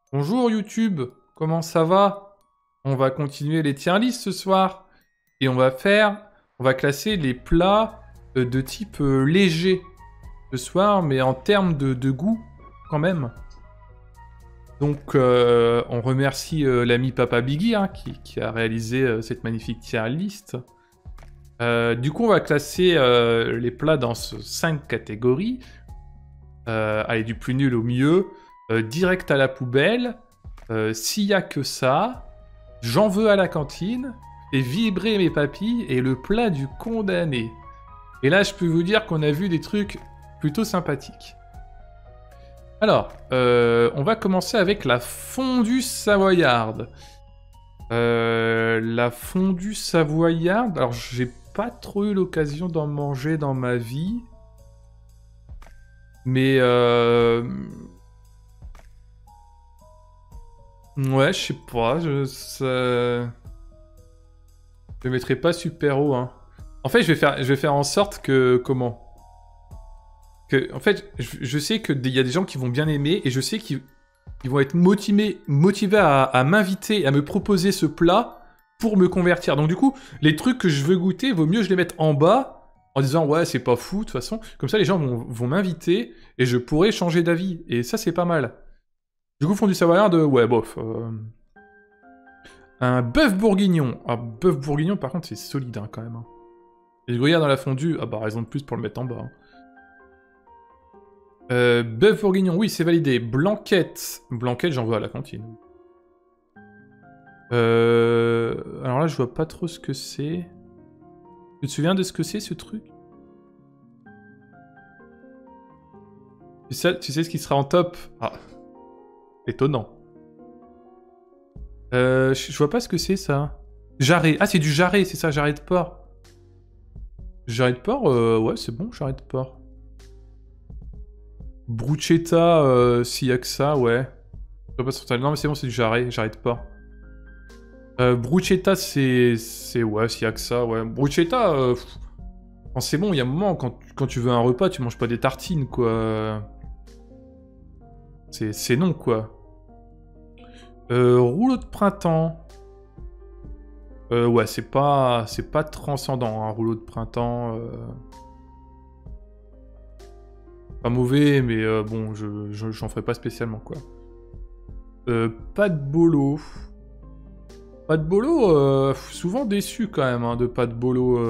Bonjour YouTube, comment ça va? On va continuer les tier lists ce soir. Et on va classer les plats de type léger ce soir, mais en termes de goût quand même. Donc on remercie l'ami Papa Biggie hein, qui a réalisé cette magnifique tier list. Du coup on va classer les plats dans 5 catégories. Allez, du plus nul au mieux. Direct à la poubelle. S'il y a que ça. J'en veux à la cantine. Et vibrer mes papilles. Et le plat du condamné. Et là, je peux vous dire qu'on a vu des trucs plutôt sympathiques. Alors, on va commencer avec la fondue savoyarde. La fondue savoyarde. Alors, j'ai pas trop eu l'occasion d'en manger dans ma vie. Mais ouais, je sais pas, je mettrai pas super haut, hein. En fait, je vais faire en sorte que... Comment? En fait, je sais qu'il y a des gens qui vont bien aimer, et je sais qu'ils vont être motivés à m'inviter, à me proposer ce plat pour me convertir. Donc du coup, les trucs que je veux goûter, vaut mieux que je les mette en bas, en disant ouais, c'est pas fou, de toute façon. Comme ça, les gens vont m'inviter, et je pourrai changer d'avis. Et ça, c'est pas mal. Du coup, fondue savoyarde, ouais, bof. Un bœuf bourguignon. Ah, bœuf bourguignon, par contre, c'est solide, hein, quand même. Hein. Et le gruyère dans la fondue, ah bah, raison de plus pour le mettre en bas. Hein. Bœuf bourguignon, oui, c'est validé. Blanquette. Blanquette, j'en veux à la cantine. Alors là, je vois pas trop ce que c'est. Tu te souviens de ce que c'est, ce truc? Tu sais ce qui sera en top? Ah, étonnant. Je vois pas ce que c'est, ça. Jarret. Ah, c'est du jarret, c'est ça, jarret de porc. Jarret de porc, ouais, c'est bon, jarret de porc. Bruschetta, s'il y a que ça, ouais. Je vois pas sur ta... Non, mais c'est bon, c'est du jarret de porc. Bruschetta, c'est... Ouais, s'il y a que ça, ouais. Bruschetta, c'est bon, il y a un moment, quand tu veux un repas, tu manges pas des tartines, quoi. C'est non, quoi. Rouleau de printemps. Ouais, c'est pas transcendant, un rouleau de printemps. Pas mauvais, mais bon, j'en ferai pas spécialement, quoi. Pas de bolo. Pas de bolo, souvent déçu quand même, hein, de pas de bolo.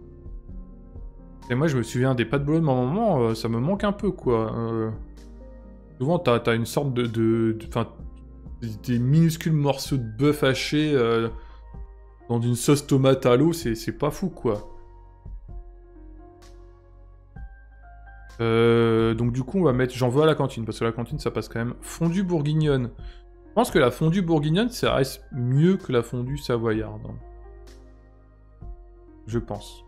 Et moi, je me souviens des pâtes bolo de ma maman, ça me manque un peu, quoi. Souvent, t'as une sorte enfin, des minuscules morceaux de bœuf haché dans une sauce tomate à l'eau, c'est pas fou, quoi. Donc du coup, on va mettre j'en veux à la cantine, parce que la cantine, ça passe quand même. Fondue bourguignonne. Je pense que la fondue bourguignonne, ça reste mieux que la fondue savoyarde. Hein. Je pense.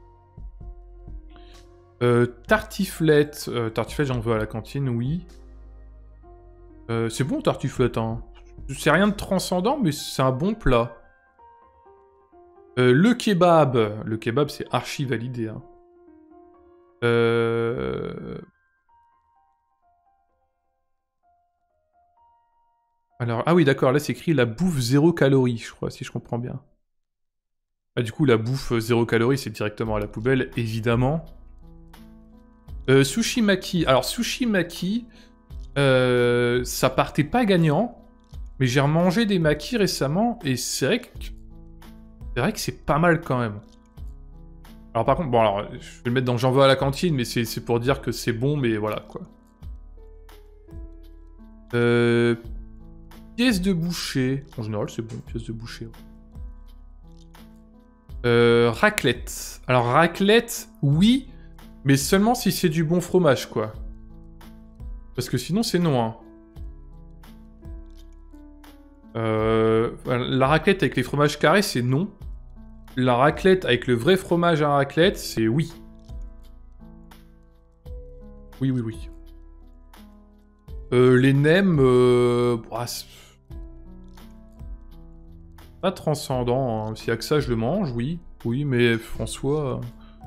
Tartiflette. Tartiflette, j'en veux à la cantine, oui. C'est bon, tartiflette, hein. C'est rien de transcendant, mais c'est un bon plat. Le kebab. Le kebab, c'est archi validé. Hein. Alors, ah oui, d'accord, là c'est écrit la bouffe 0 calories, je crois, si je comprends bien. Ah, du coup, la bouffe 0 calories, c'est directement à la poubelle, évidemment. Sushi maki. Alors, sushi maki, ça partait pas gagnant, mais j'ai remangé des makis récemment, et c'est vrai que c'est pas mal quand même. Alors par contre, bon alors, je vais le mettre dans j'en veux à la cantine, mais c'est pour dire que c'est bon, mais voilà, quoi. Pièce de boucher. En général, c'est bon, pièce de boucher. Ouais. Raclette. Alors raclette, oui, mais seulement si c'est du bon fromage, quoi. Parce que sinon, c'est non, hein. La raclette avec les fromages carrés, c'est non. La raclette avec le vrai fromage à raclette, c'est oui. Oui, oui, oui. Les nems, bah, pas transcendant. Hein. S'il y a que ça, je le mange, oui. Oui, mais en soi...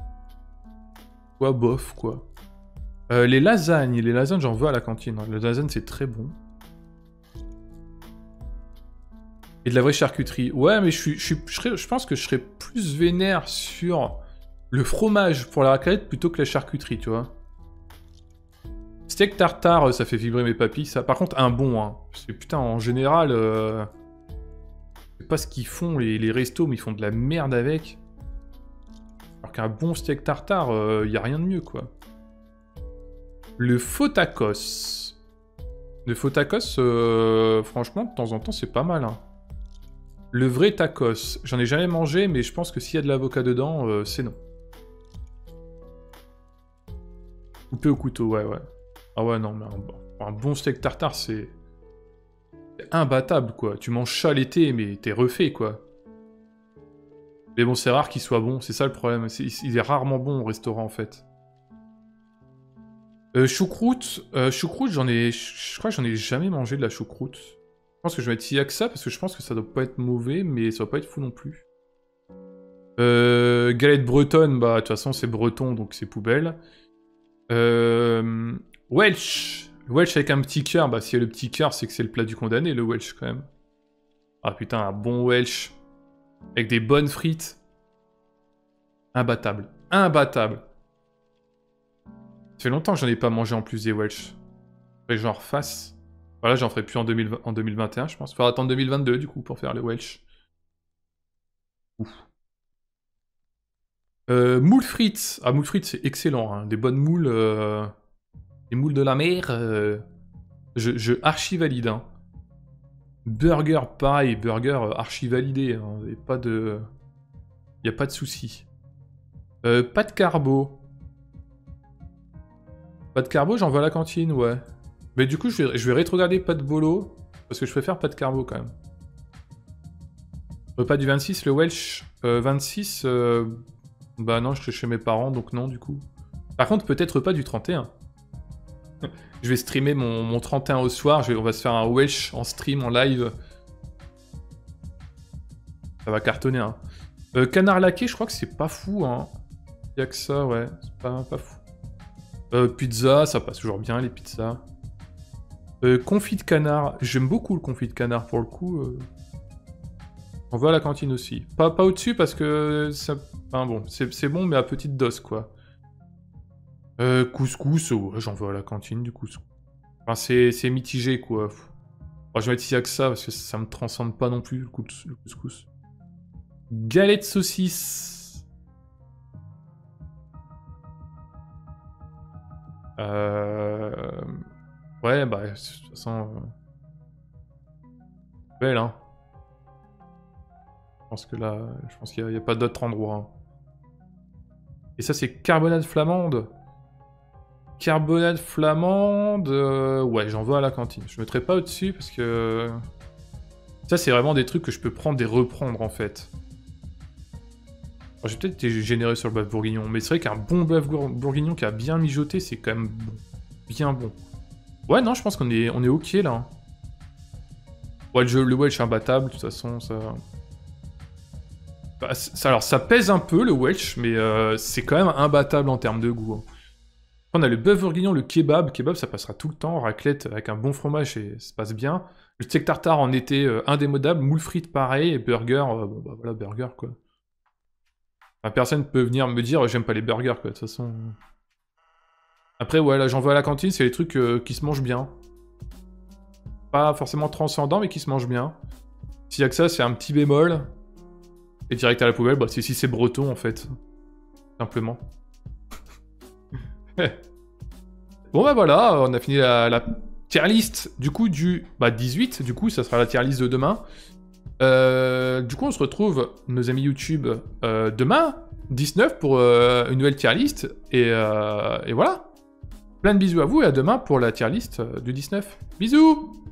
bof, quoi. Les lasagnes, j'en veux à la cantine. Hein. Les lasagnes, c'est très bon. Et de la vraie charcuterie. Ouais, mais je pense que je serais plus vénère sur le fromage pour la raclette plutôt que la charcuterie, tu vois. Steak tartare, ça fait vibrer mes papilles, ça. Par contre, un bon, hein. Parce que putain, en général, je sais pas ce qu'ils font, les restos, mais ils font de la merde avec. Alors qu'un bon steak tartare, y a rien de mieux, quoi. Le faux tacos. Le faux tacos, franchement, de temps en temps, c'est pas mal, hein. Le vrai tacos, j'en ai jamais mangé, mais je pense que s'il y a de l'avocat dedans, c'est non. Coupé au couteau, ouais. Ah ouais, non, mais un bon steak tartare, c'est imbattable, quoi. Tu manges ça l'été, mais t'es refait, quoi. Mais bon, c'est rare qu'il soit bon, c'est ça le problème. Il est rarement bon au restaurant, en fait. Choucroute, je crois que j'en ai jamais mangé de la choucroute. Je pense que je vais mettre si y a que ça, parce que je pense que ça doit pas être mauvais, mais ça doit pas être fou non plus. Galette bretonne, bah de toute façon c'est breton, donc c'est poubelle. Welsh. Welsh avec un petit cœur, bah s'il y a le petit cœur, c'est que c'est le plat du condamné, le Welsh quand même. Ah putain, un bon Welsh. Avec des bonnes frites. Imbattable. Imbattable. Ça fait longtemps que j'en ai pas mangé en plus des Welsh. Faudrait que j'en refasse. Voilà, j'en ferai plus en 2021, je pense. Faudra attendre 2022, du coup, pour faire le Welsh. Ouf. Moules frites. Ah, moules frites, c'est excellent. Hein. Des bonnes moules... Des moules de la mer. Je archi valide. Hein. Burger, pareil. Burger archi validé. Hein. Y a pas de... Y a pas de souci. Pas de carbo. Pas de carbo, j'en veux à la cantine, ouais. Mais du coup, je vais rétrograder pas de bolo, parce que je préfère pas de carbo quand même. Repas du 26, le Welsh 26, bah non, je serai chez mes parents, donc non, du coup. Par contre, peut-être pas du 31. Je vais streamer mon 31 au soir, on va se faire un Welsh en stream, en live. Ça va cartonner, hein. Canard laqué, je crois que c'est pas fou, hein. Y'a que ça, ouais, c'est pas fou. Pizza, ça passe toujours bien, les pizzas. Confit de canard, j'aime beaucoup le confit de canard pour le coup. On va à la cantine aussi. Pas au-dessus parce que ça... Enfin bon, c'est bon mais à petite dose quoi. Couscous, ouais, j'en veux à la cantine du couscous. Enfin c'est mitigé quoi. Bon, je vais mettre ici que ça parce que ça me transcende pas non plus le couscous. Galette saucisse. Ouais, bah, de toute façon... Belle, hein. Je pense que là... Je pense qu'il n'y a pas d'autre endroit. Hein. Et ça, c'est carbonade flamande. Carbonade flamande... Ouais, j'en veux à la cantine. Je ne mettrai pas au-dessus, parce que... Ça, c'est vraiment des trucs que je peux prendre et reprendre, en fait. J'ai peut-être été généreux sur le bœuf bourguignon, mais c'est vrai qu'un bon bœuf bourguignon qui a bien mijoté, c'est quand même bon. Bien bon. Ouais, non, je pense qu'on est ok, là. Ouais, le Welsh est imbattable, de toute façon, ça... Bah, alors, ça pèse un peu, le Welsh, mais c'est quand même imbattable en termes de goût. Hein. On a le bœuf bourguignon, le kebab. Kebab, ça passera tout le temps. Raclette avec un bon fromage, et ça passe bien. Le steak tartare en été, indémodable. Moule frites, pareil. Et burger, bon, bah voilà, burger, quoi. Enfin, personne peut venir me dire, j'aime pas les burgers, quoi, de toute façon... Après, ouais, là, j'en veux à la cantine, c'est les trucs qui se mangent bien. Pas forcément transcendant, mais qui se mangent bien. S'il y a que ça, c'est un petit bémol. Et direct à la poubelle, bah, si c'est breton, en fait. Simplement. Bon, bah voilà, on a fini la tier list, du coup, du 18. Du coup, ça sera la tier list de demain. Du coup, on se retrouve, nos amis YouTube, demain, 19, pour une nouvelle tier list. Et voilà. Plein de bisous à vous et à demain pour la tier list du 19. Bisous!